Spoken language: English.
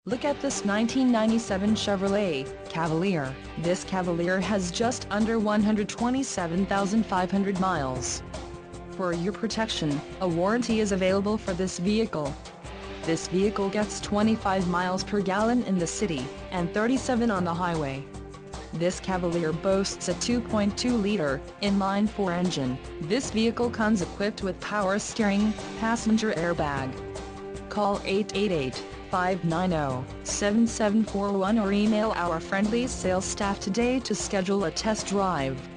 Look at this 1997 Chevrolet Cavalier. This Cavalier has just under 127,500 miles. For your protection, a warranty is available for this vehicle. This vehicle gets 25 miles per gallon in the city, and 37 on the highway. This Cavalier boasts a 2.2-liter inline-4 engine. This vehicle comes equipped with power steering, passenger airbag. Call 888-590-7741 or email our friendly sales staff today to schedule a test drive.